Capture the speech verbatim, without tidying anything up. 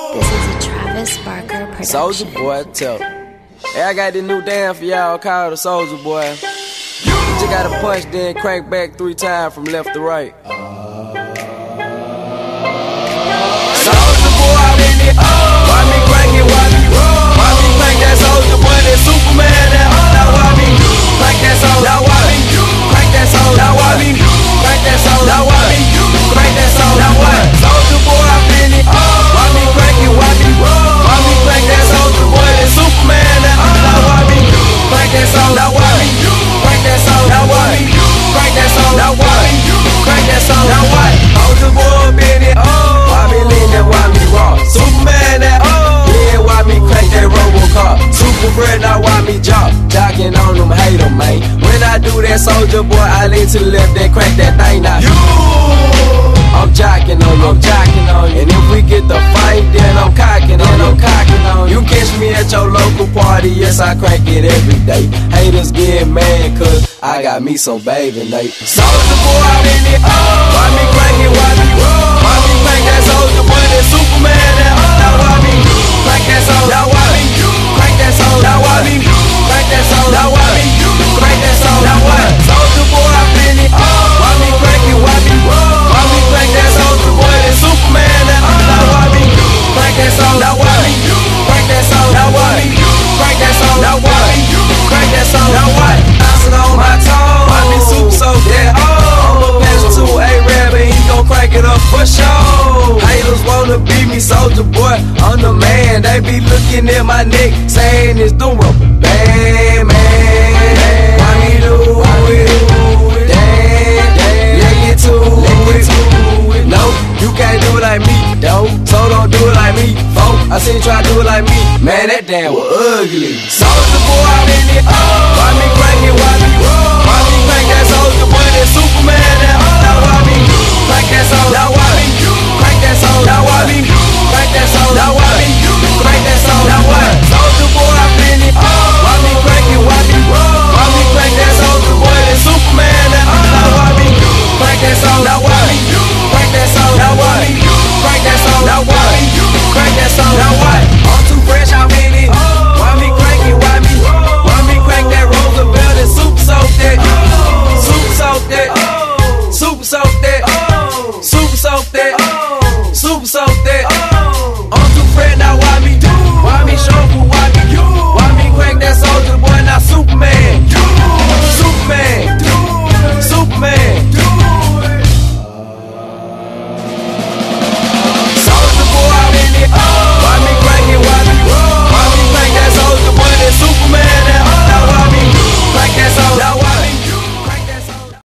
This is a Travis Barker production. Soldier Boy, tell. Hey, I got this new dance for y'all called the Soldier Boy. You just gotta punch, then crank back three times from left to right. Soldier Boy, I'm in it. Why me crank it? Why me roll? Why me crank that Soldier Boy? That Superman, that all. Now why me crank that Soldier? Now why me crank that Soldier? Now why me crank that Soldier? Now why me crank that Soldier? Now what? Soldier Boy, I'm in it. Why me crank it? Why me roll? Why me crank that Soldier Boy? That Superman, that all. Now why me crank that Soldier? Now why me crank that Soldier? Now why me crank that Soldier? Now why me crank that Soldier? Now what? Soldier Boy, I'm in it. Why me lean that? Why me raw? Superman, that oh. Yeah, why me crank that Robocop? Super bread, now why me jock? Jocking on them, hate them, man. When I do that, Soldier Boy, I lean to the left, then crank that thing now. You, I'm jocking on you, I'm jocking on you. And if we get the fight, then I'm cocking on you, I'm cocking on you. You catch me at your local party, yes, I crank it every day. Haters get mad, cause I got me some baby Nate. Soldier Boy, I'm in it. Why me crank it? Why me roll? Why me crank that Soldier Boy? That Superman, that all. Now why me crank that Soldier? Now why me crank that Soldier? Now why me crank that Soldier? Now why me crank that Soldier? Now what? Soldier Boy, I'm in it. Why me crank it? Why me roll? Why me crank that Soldier Boy? That Superman, that all. Now why me crank that Soldier? Now why me crank that Soldier? Now why me crank that Soldier? Now why me crank that Soldier? Now what? Bouncing on my toes. Why me super so dead? Oh, pass to a rap and he gon' crank it up for sure. Haters wanna beat me, Soldier Boy, I'm the man. They be looking at my neck, saying it's the rubber band, man. Why me do it? Damn, damn, let get to it. No, you can't do it like me, though. So don't do it like me, folk. I seen you try to do it like me, man. That damn was ugly. Soldier Boy, I'm in it. Why me crank it? Why me roll?